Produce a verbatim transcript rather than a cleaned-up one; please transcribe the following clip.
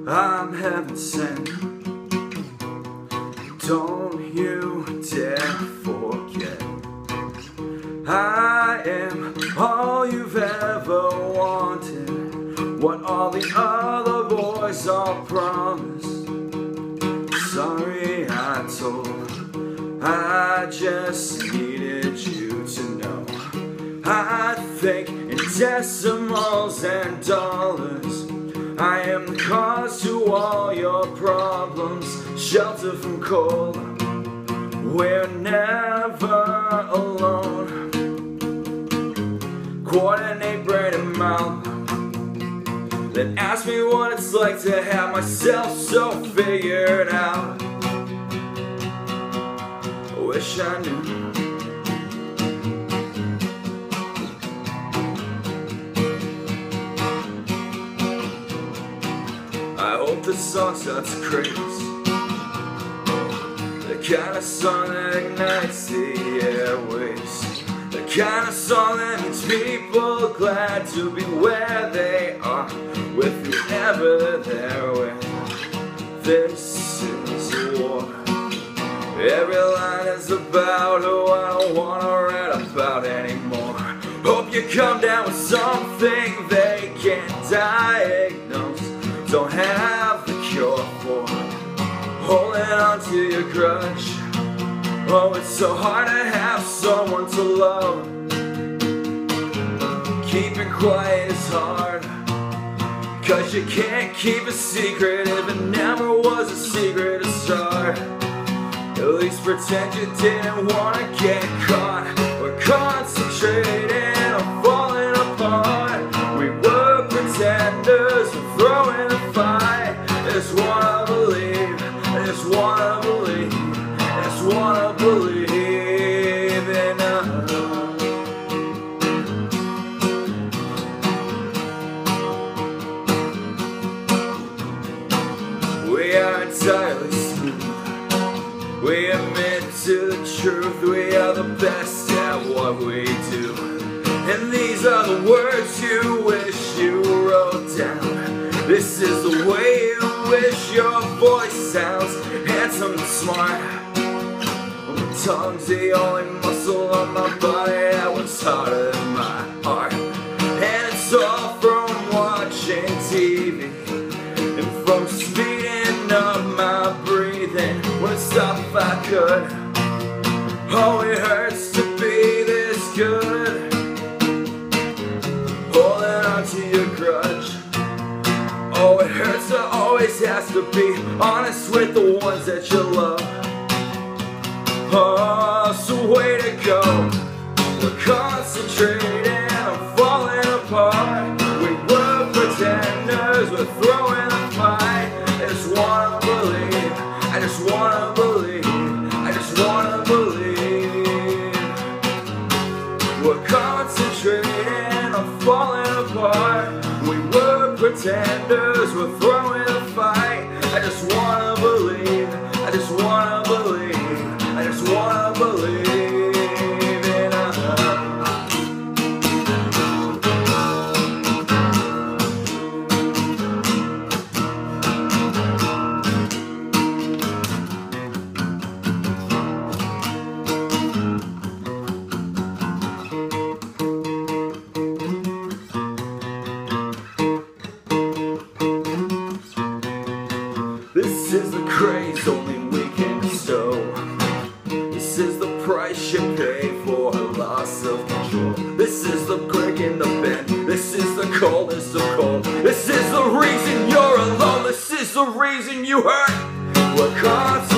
I'm heaven sent. Don't you dare forget, I am all you've ever wanted, what all the other boys all promised. Sorry I told, I just needed you to know. I think in decimals and dollars, I am the cause to all your problems. Shelter from cold, we're never alone. Coordinate brain and mouth, then ask me what it's like to have myself so figured out. I wish I knew. I hope the song starts to craze, the kind of song that ignites the airwaves, the kind of song that makes people glad to be where they are, with whoever they're with. This is a war. Every line is about who I don't want to read about anymore. Hope you come down with something they can't diagnose, don't have the cure for, holding on to your grudge. Oh, it's so hard to have someone to love. Keeping quiet is hard, cause you can't keep a secret if it never was a secret to start. At least pretend you didn't wanna get caught. We're concentrating on falling apart. We were pretenders, we're throwing a fight. I just wanna believe, I just wanna believe, I just wanna believe in us. We are entirely smooth, we admit to the truth, we are the best at what we do. And these are the words you wish you wrote down. This is the way you wish your voice sounds, handsome and smart. My tongue's the only muscle on my body that works harder than my heart. And it's all from watching T V, and from speeding up my breathing when it's stuff I could. Oh, it hurts to be this good, holding on to your grudge. Oh, it hurts to always have to be honest with the ones that you love. Oh, so way to go. We're concentrating on falling apart. We were pretenders, we're throwing a fight. I just wanna believe, I just wanna believe, I just wanna believe. We're concentrating on falling apart. We were pretenders, we're throwing a fight. I just wanna believe, I just wanna believe, I just wanna believe in us. This is the craze only we can bestow. This is the price you pay for a loss of control. This is the break in the bend. This is the coldest of cold. This is the reason you're alone. This is the reason you hurt. We're constant.